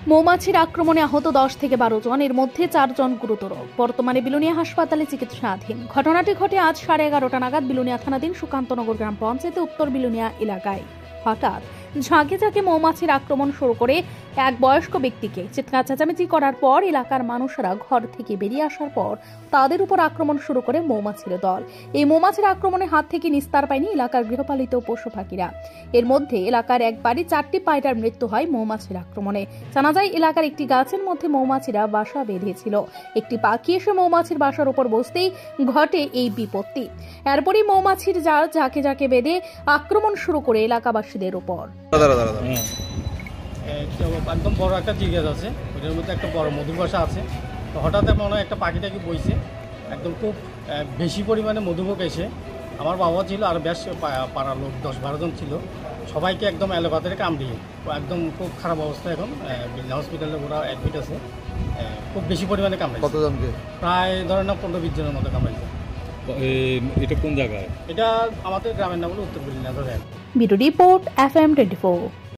মৌমাছির আক্রমণে আহত 10 থেকে 12 জন, এর মধ্যে 4 জন গুরুতর। বর্তমানে বিলুনিয়া হাসপাতালে চিকিৎসাধীন। ঘটনাটি ঘটে আজ 11:30টা নাগাদ বিলুনিয়া থানাধীন সুকান্তনগর গ্রাম পঞ্চায়েতে উত্তর বিলুনিয়া এলাকায়। হঠাৎ ঝাঁকে ঝাঁকে মৌমাছির আক্রমণ শুরু করে এক বয়স্ক ব্যক্তিকে। চিৎকার চেঁচামেচি করার পর এলাকার মানুষরা ঘর থেকে বেরিয়ে আসার পর তাদের উপর আক্রমণ শুরু করে মৌমাছির দল। এই মৌমাছির আক্রমণের হাত থেকে নিস্তার পায়নি এলাকার গৃহপালিত পশু পাখিরা। এর মধ্যে এলাকার এক বাড়ি 4টি পায়রার মৃত্যু হয় মৌমাছির আক্রমণে। জানা যায় এলাকার একটি গাছের মধ্যে মৌমাছিরা বাসা বেঁধেছিল। একটি পাখি এসে মৌমাছির বাসার উপর বসতেই ঘটে এই বিপত্তি। এরপরই মৌমাছির জাল ঝাঁকে ঝাঁকে বেঁধে আক্রমণ শুরু করে এলাকাবাসীদের উপর। একদম বড় একটা জিজ্ঞাস আছে, ওটার মধ্যে একটা বড় মধুর বাসা আছে। তো হঠাৎ মনে হয় একটা পাখিটাকে বইছে, একদম খুব বেশি পরিমাণে মধুমোক এসে আমার বাবা ছিল আর বেশ পাড়ার লোক 10-12 জন ছিল, সবাইকে একদম এলোপাতারি কামড়িয়ে একদম খুব খারাপ অবস্থা। এখন বিল্লা হসপিটালে ওরা অ্যাডমিট আছে। খুব বেশি পরিমাণে কামড়াইছে। কতজনকে? প্রায় ধরেন না 15-20 জনের মতো কামড়াইছে। এটা কোন জায়গায়? এটা আমাদের গ্রামের নাম হলো উত্তর বিলুনিয়া। Bureau report FM 24।